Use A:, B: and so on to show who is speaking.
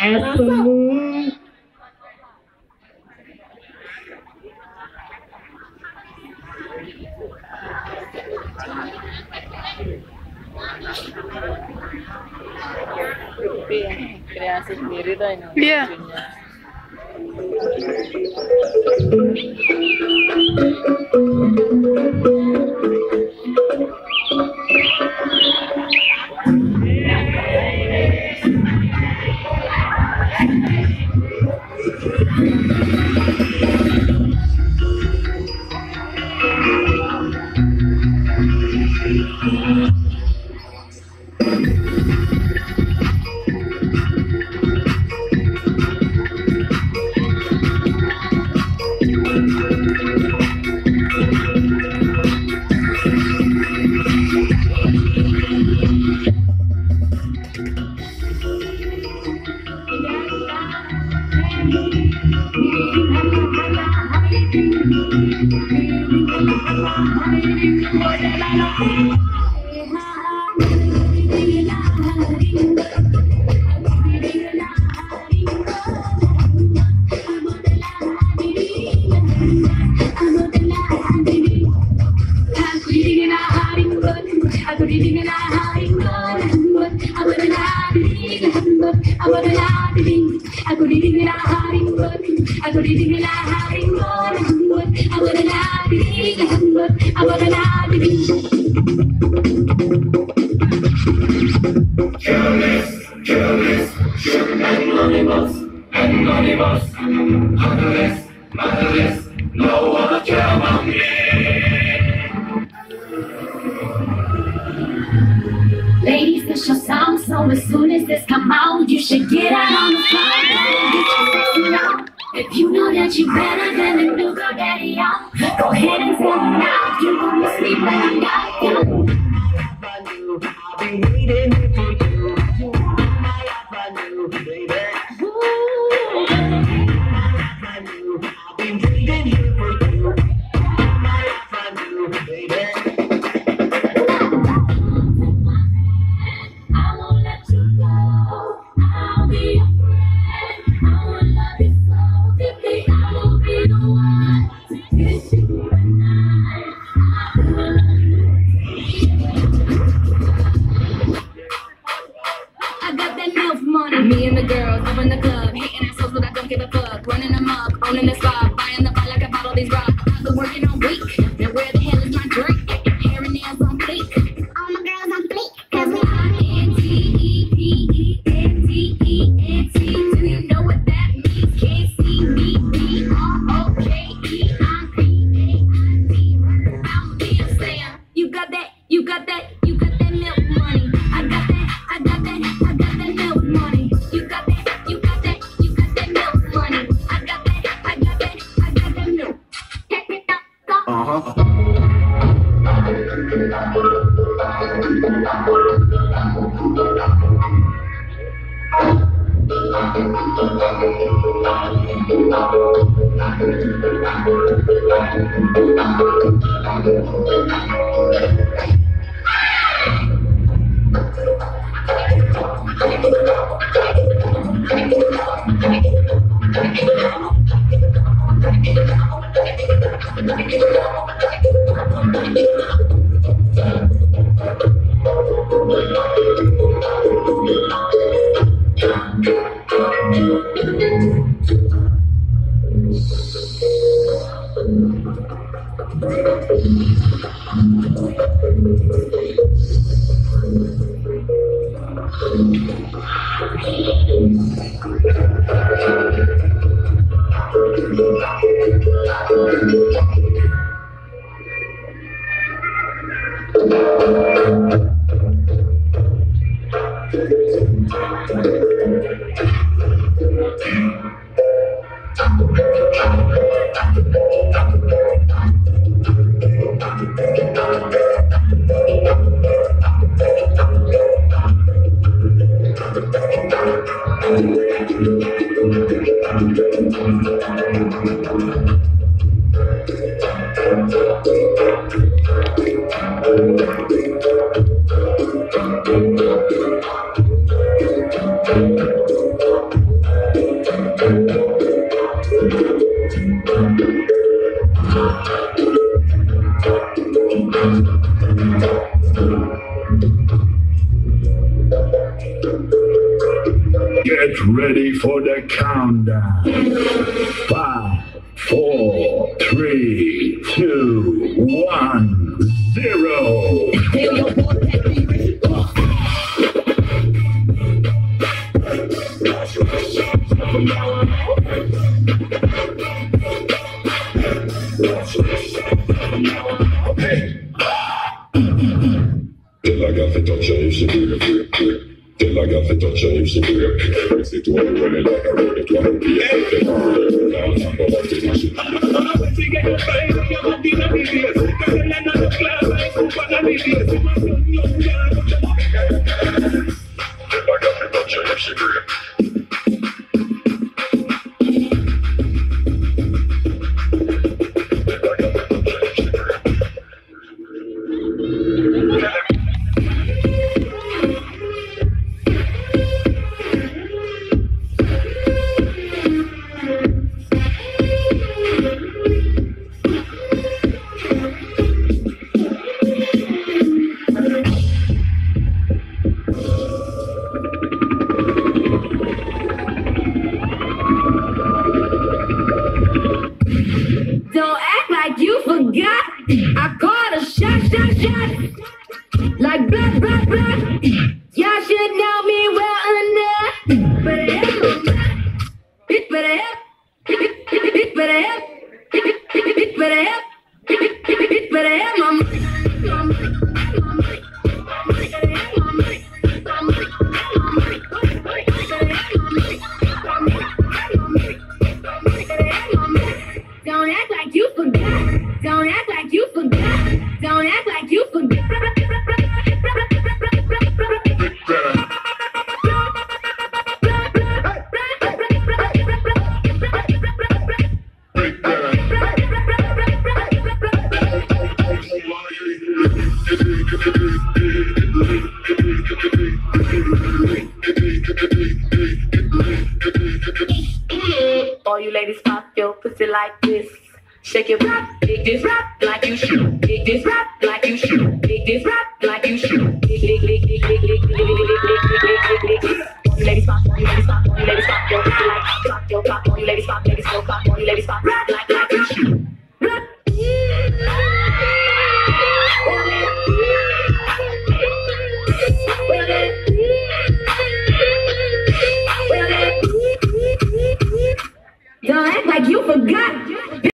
A: Kreasi sendiri tuh ini.
B: Iya.
C: Ladies, this your song, so as soon as this come out, you should get out on the floor. If you know that you're better than the new girl daddy on, go ahead and tell me now. You gonna sleep when I got you.
D: I've been waiting for you. You are my avenue, baby. I've been waiting here for you. My avenue, baby.
C: I won't let you go. I'll be your friend. I will love you so deeply. I will be the one to kiss you at night. I will love you. I got that MILF money. Me and the girls up in the club, hating assholes, but I don't give a fuck. Running them up, owning the spot, buying the bar like I bought all these rocks. I've been working all week. Now where the hell is my drink? Hair and nails on fleek. All my girls on fleek, 'cause we INTEPENTENT. Do you know what that means? Can't see me, BROKE. I'm PAID. I'm being saying, you got that, you got that, you got that milk money. I got that, I got that, I got that milk money. You got that, you got that, you got that milk money. I got that, I got that, I got that milk. Check it out, go.
B: Get ready for the countdown. 5, 4, 3, 2, 1, 0.
E: Till I got the touch and you should do it. Till I got the touch and you should do it. Press it to a roll it like a roll it to a rookie. Dance and bubble till you should. Till I got the touch and you should do it.
C: Don't act like you forgot. I called a shot. Like blood. Y'all should know me well enough. Better help, bitch, better help. Bitch, better help. Bitch, better help. Bitch, better help, mama. Don't act like you forgot. Don't act like you forgot. Don't act like you forgot.
A: All you ladies pop your pussy like this. Shake your rap, dig this rap like you shoot. Dig this rap like you shoot. Dig this rap like you shoot. Dig. All you ladies pop, all you ladies pop, all you ladies pop your pussy like pop your pop. All you ladies pop, ladies go pop. All you ladies pop rap like you shoot.
C: Don't act like you forgot.